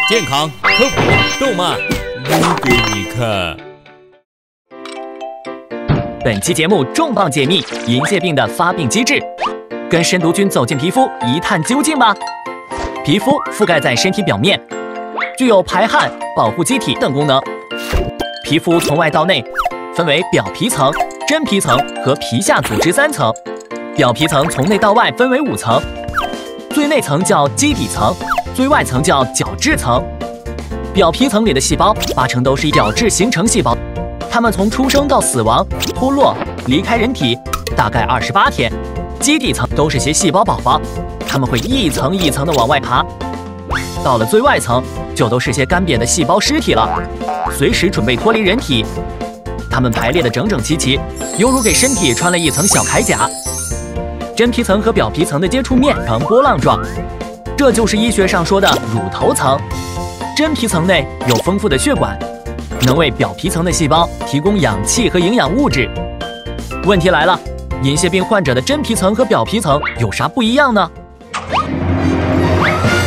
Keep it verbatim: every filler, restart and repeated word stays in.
健康、科普、动漫，撸给你看。 本期节目重磅解密银屑病的发病机制，跟深毒菌走进皮肤一探究竟吧。皮肤覆盖在身体表面，具有排汗、保护机体等功能。皮肤从外到内分为表皮层、真皮层和皮下组织三层。表皮层从内到外分为五层，最内层叫基底层，最外层叫角质层。表皮层里的细胞八成都是角质形成细胞，它们从出生到死亡、脱落、离开人体大概二十八天。基底层都是些细胞宝宝，它们会一层一层的往外爬。到了最外层，就都是些干瘪的细胞尸体了，随时准备脱离人体。它们排列的整整齐齐，犹如给身体穿了一层小铠甲。真皮层和表皮层的接触面呈波浪状，这就是医学上说的乳头层。真皮层内有丰富的血管，能为表皮层的细胞提供氧气和营养物质。问题来了，银屑病患者的真皮层和表皮层有啥不一样呢？